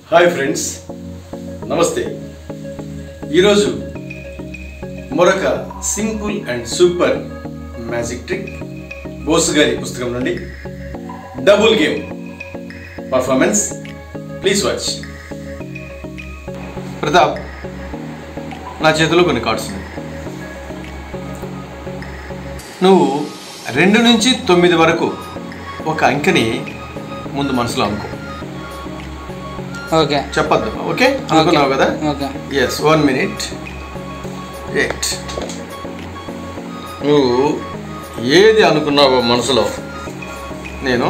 Hi friends, నమస్తే. ఈరోజు మరొక simple and super magic trick Bose గారి పుస్తకం నుండి double game performance. Please watch. Pratap, నా చేతిలో కొన్ని కార్డ్స్ ఉన్నాయి. నువ్వు 2 నుంచి 9 వరకు ఒక అంకెని ముందు మనసులో అనుకో. ఓకే, చెప్పద్దు. ఓకే, అనుకున్నావు కదా? ఓకే. Yes, 1 minute. ఎయిట్. నువ్వు ఏది అనుకున్నావో మనసులో నేను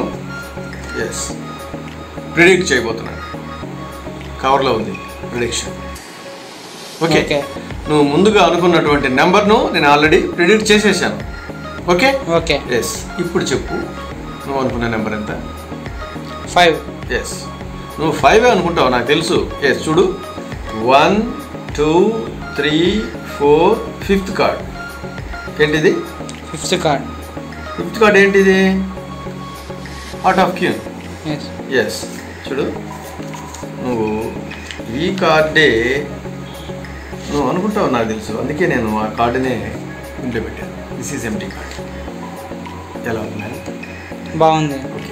ప్రిడిక్ట్ చేయబోతున్నాను. కవర్లో ఉంది ప్రిడిక్షన్. ఓకే, నువ్వు ముందుగా అనుకున్నటువంటి నెంబర్ను నేను ఆల్రెడీ ప్రిడిక్ట్ చేసేసాను. Okay okay. ఎస్, ఇప్పుడు చెప్పు, నువ్వు అనుకున్న నెంబర్ ఎంత? 5. ఎస్, నువ్వు 5 అనుకుంటావు, నాకు తెలుసు. ఎస్, చూడు, 1 2 3 4 5th కార్డ్ ఏంటిది? 5th card. 5th కార్డ్ ఏంటిది? Heart of queen. ఎస్, చూడు, నువ్వు ఈ కార్డే నువ్వు అనుకుంటావు, నాకు తెలుసు. అందుకే నేను ఆ కార్డునే ఇంట్లో పెట్టాను. This is empty card. ఎలా ఉంది? బాగుంది. Okay,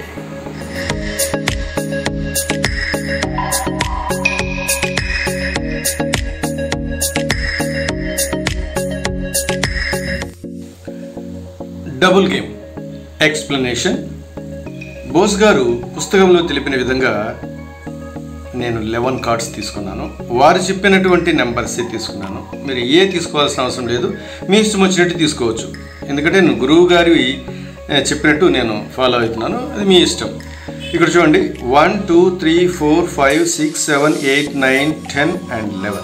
double game explanation. Bose గారు పుస్తకంలో తెలిపిన విధంగా నేను 11 కార్డ్స్ తీసుకున్నాను. వారు చెప్పినటువంటి నెంబర్సే తీసుకున్నాను. మీరు ఏ తీసుకోవాల్సిన అవసరం లేదు, మీ ఇష్టం వచ్చినట్టు తీసుకోవచ్చు. ఎందుకంటే నేను గురువు గారి చెప్పినట్టు నేను ఫాలో అవుతున్నాను, అది మీ ఇష్టం. ఇక్కడ చూడండి, 1 2 3 4 5 6 7 8 9 10 and 11.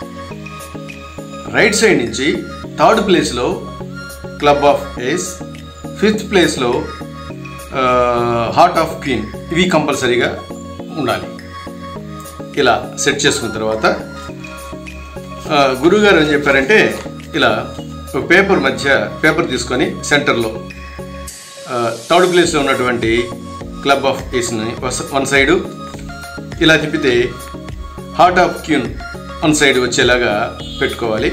రైట్ సైడ్ నుంచి 3rd ప్లేస్లో క్లబ్ ఆఫ్ ఏస్, 5th ప్లేస్లో హార్ట్ ఆఫ్ క్వీన్. ఇవి కంపల్సరీగా ఉండాలి. ఇలా సెట్ చేసుకున్న తర్వాత గురువుగారు ఏం చెప్పారంటే, ఇలా ఒక పేపర్ తీసుకొని సెంటర్లో 3rd ప్లేస్లో ఉన్నటువంటి క్లబ్ ఆఫ్ ఏస్ని 1 సైడు ఇలా తిప్పితే హార్ట్ ఆఫ్ క్వీన్ 1 సైడ్ వచ్చేలాగా పెట్టుకోవాలి.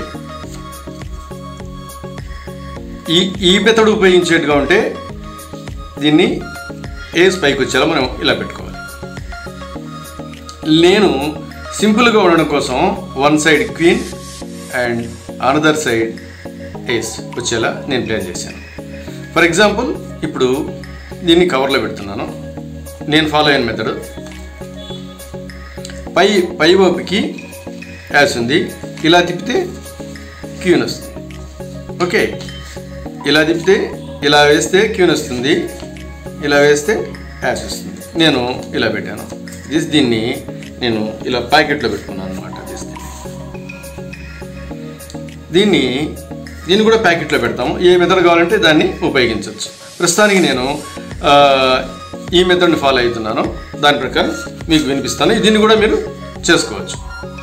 ఈ మెథడ్ ఉపయోగించేట్టుగా ఉంటే దీన్ని ఏస్ పైకి వచ్చేలా మనం ఇలా పెట్టుకోవాలి. నేను సింపుల్గా ఉండడం కోసం 1 side queen and another side ace వచ్చేలా నేను ప్లాన్ చేశాను. ఫర్ ఎగ్జాంపుల్, ఇప్పుడు దీన్ని కవర్లో పెడుతున్నాను. నేను ఫాలో అయిన మెథడ్, పై వైపుకి యాస్ ఉంది, ఇలా తిప్పితే క్వీన్ వస్తుంది. ఓకే, ఇలా తిప్పితే, ఇలా వేస్తే క్వీన్ వస్తుంది, ఇలా వేస్తే యాస్ వస్తుంది. నేను ఇలా పెట్టాను. దీన్ని నేను ఇలా ప్యాకెట్లో పెట్టుకున్నాను అనమాట. దీన్ని కూడా ప్యాకెట్లో పెడతాము. ఏ మెథడ్ కావాలంటే దాన్ని ఉపయోగించవచ్చు. ప్రస్తుతానికి నేను ఈ మెథడ్ని ఫాలో అవుతున్నాను. దాని ప్రకారం మీకు వినిపిస్తాను. దీన్ని కూడా మీరు చేసుకోవచ్చు.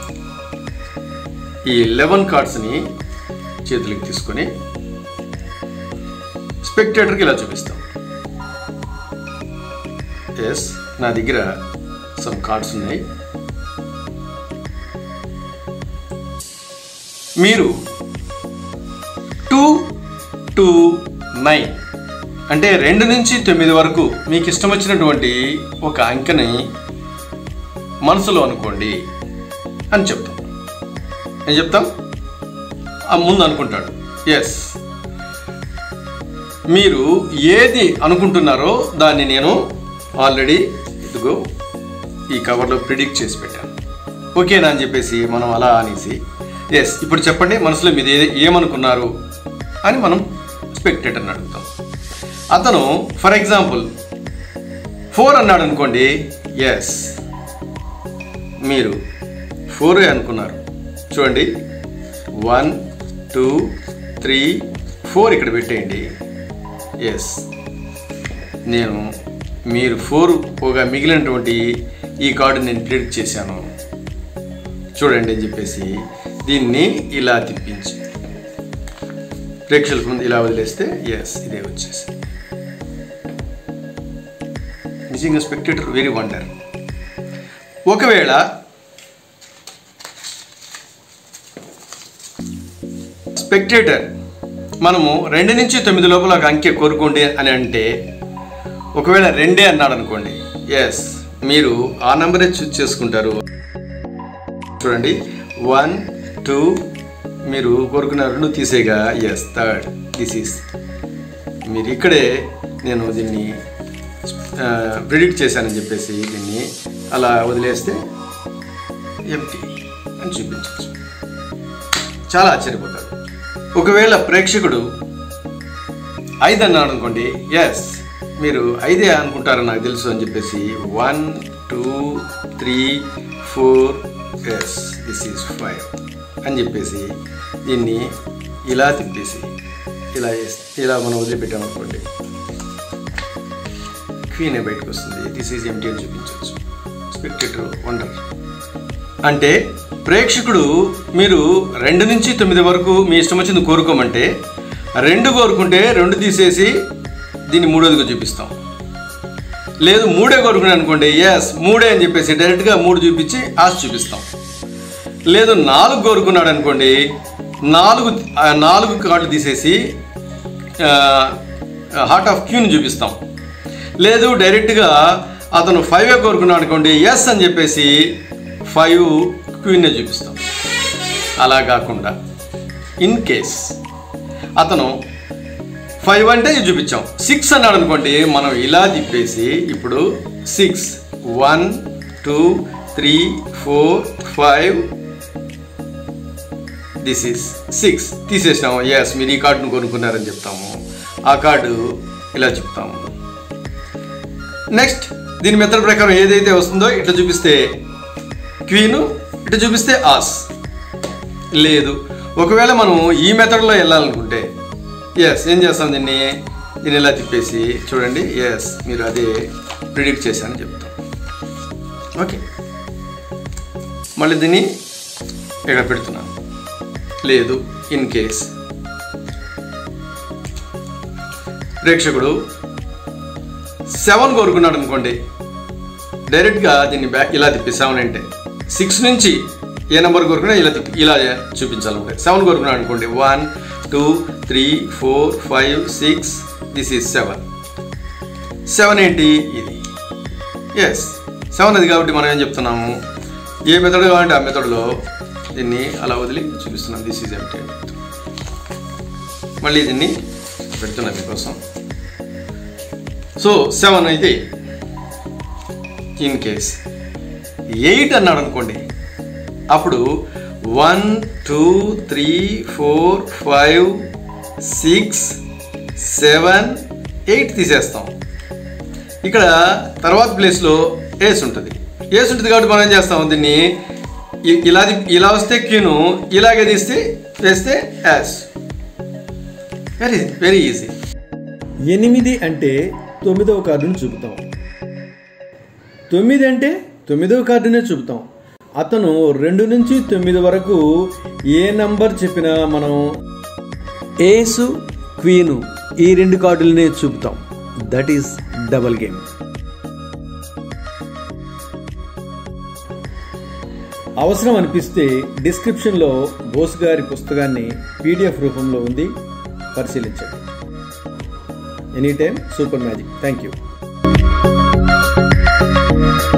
ఈ 11 కార్డ్స్ని చేతులకి తీసుకొని స్పెక్టేటర్కి ఇలా చూపిస్తాం. ఎస్, నా దగ్గర సమ్ కార్డ్స్ ఉన్నాయి. మీరు 2 to 9 అంటే 2 నుంచి 9 వరకు మీకు ఇష్టం వచ్చినటువంటి ఒక అంకెని మనసులో అనుకోండి అని చెప్తాం. ఏం చెప్తాం? ముందు అనుకుంటాడు. ఎస్, మీరు ఏది అనుకుంటున్నారో దాన్ని నేను ఆల్రెడీ ఇదిగో ఈ కవర్లో ప్రిడిక్ట్ చేసి పెట్టాను. ఓకేనా అని చెప్పేసి మనం అలా అనేసి, ఎస్, ఇప్పుడు చెప్పండి మనసులో మీరు ఏమనుకున్నారు అని మనం స్పెక్టేటర్ని అడుగుతాం. అతను ఫర్ ఎగ్జాంపుల్ 4 అన్నాడు అనుకోండి. ఎస్, మీరు 4 అనుకున్నారు. చూడండి, 1 2 3 4 ఇక్కడ పెట్టేయండి. ఎస్, మీరు 4 పోగా మిగిలినటువంటి ఈ కార్డు నేను ప్రిడిక్ట్ చేశాను చూడండి అని చెప్పేసి దీన్ని ఇలా తిప్పించి ప్రేక్షకుల ముందు ఇలా వదిలేస్తే ఎస్, ఇదే వచ్చేసి నిజంగా స్పెక్టేటర్ వెరీ వండర్. ఒకవేళ స్పెక్టేటర్ మనము 2 నుంచి 9 లోపల ఒక అంకె కోరుకోండి అని అంటే, ఒకవేళ 2 అన్నాడు అనుకోండి, ఎస్ మీరు ఆ నెంబరే చూస్ చేసుకుంటారు. చూడండి 1 2 మీరు కోరుకున్న 2 తీసేగా, ఎస్ థర్డ్ దిస్ ఈస్. మీరు ఇక్కడే నేను దీన్ని ప్రిడిక్ట్ చేశానని చెప్పేసి దీన్ని అలా వదిలేస్తే ఎంటీ అని చూపించవచ్చు. చాలా ఆశ్చర్యపోతాడు. ఒకవేళ ప్రేక్షకుడు 5 అన్నాడు అనుకోండి, ఎస్ మీరు 5 అనుకుంటారని నాకు తెలుసు అని చెప్పేసి 1 2 3 4 ఎస్ దిస్ ఈజ్ 5 అని చెప్పేసి దీన్ని ఇలా తిప్పేసి ఇలా మనం వదిలిపెట్టామనుకోండి, క్వీనే బయటకు వస్తుంది. దిస్ ఈజ్ ఎంటీ అని చూపించవచ్చు. Spectator wonder. అంటే ప్రేక్షకుడు మీరు 2 నుంచి 9 వరకు మీ ఇష్టం వచ్చింది కోరుకోమంటే, 2 కోరుకుంటే 2 తీసేసి దీన్ని 3వదిగా చూపిస్తాం. లేదు 3 కోరుకున్నాను అనుకోండి, ఎస్ 3 అని చెప్పేసి డైరెక్ట్గా 3 చూపించి ఆశ చూపిస్తాం. లేదు 4 కోరుకున్నాడు అనుకోండి, 4 కార్డులు తీసేసి హార్ట్ ఆఫ్ క్యూని చూపిస్తాం. లేదు డైరెక్ట్గా అతను 5 కోరుకున్నాడు అనుకోండి, ఎస్ అని చెప్పేసి 5 క్వీన్నే చూపిస్తాం. అలా కాకుండా ఇన్ కేస్ అతను 5 అంటే ఇది చూపించాం, 6 అన్నాడు అనుకోండి, మనం ఇలా తిప్పేసి ఇప్పుడు 6 1 2 3 4 5 దిస్ ఈస్ 6 తీసేసినాము. ఎస్ మీరు ఈ కార్డును కొనుక్కున్నారని చెప్తాము. ఆ కార్డు ఇలా చెప్తాము. నెక్స్ట్ దీని మెథడ్ ప్రకారం ఏదైతే వస్తుందో ఇట్లా చూపిస్తే క్వీను, ఇట్లా చూపిస్తే ఆస్. లేదు ఒకవేళ మనం ఈ మెథడ్లో వెళ్ళాలనుకుంటే, ఎస్ ఏం చేస్తాం, దీన్ని ఇలా తిప్పేసి చూడండి, ఎస్ మీరు అదే ప్రిడిక్ట్ చేశానని చెప్తాం. ఓకే, మళ్ళీ దీన్ని ఇక్కడ పెడుతున్నాను. లేదు ఇన్ కేస్ ప్రేక్షకుడు 7 కోరుకున్నాడు అనుకోండి, డైరెక్ట్గా దీన్ని ఇలా తిప్పి 7 అంటే 6 నుంచి ఏ నెంబర్ కోరుకున్నా ఇలా చూపించాలనుకుంటే, 7 కోరుకున్నాడు అనుకోండి 1 2 3 4 5 6 దిస్ ఈజ్ 7. 7 ఏంటి ఇది, ఎస్ 7 అది కాబట్టి మనం ఏం చెప్తున్నాము, ఏ మెథడ్ కావాలంటే ఆ మెథడ్లో దీన్ని అలా వదిలి చూపిస్తున్నాం. This is empty. మళ్ళీ దీన్ని పెడుతున్నాం మీకోసం. సో 7 అయితే ఇన్ కేస్ 8 అన్నాడు అనుకోండి, అప్పుడు 1 2 3 4 5 6 7 8 తీసేస్తాం. ఇక్కడ తర్వాత ప్లేస్లో ఏస్ ఉంటుంది. ఏస్ ఉంటుంది కాబట్టి మనం ఏం చేస్తాం, దీన్ని ఇలా వస్తే క్యూను ఇలాగే తీస్తే వేస్తే యాస్. Very very easy. 8 అంటే 9వ కార్డును చూపుతాం. 9 అంటే 9వ కార్డునే చూపుతాం. అతను 2 నుంచి 9 వరకు ఏ నంబర్ చెప్పినా మనం ఏసు క్వీను ఈ 2 కార్డులనే చూపుతాం. That is double game. అవసరం అనిపిస్తే డిస్క్రిప్షన్లో బోస్ గారి పుస్తకాన్ని PDF రూపంలో ఉంది, పరిశీలించండి. Any time super magic. Thank you.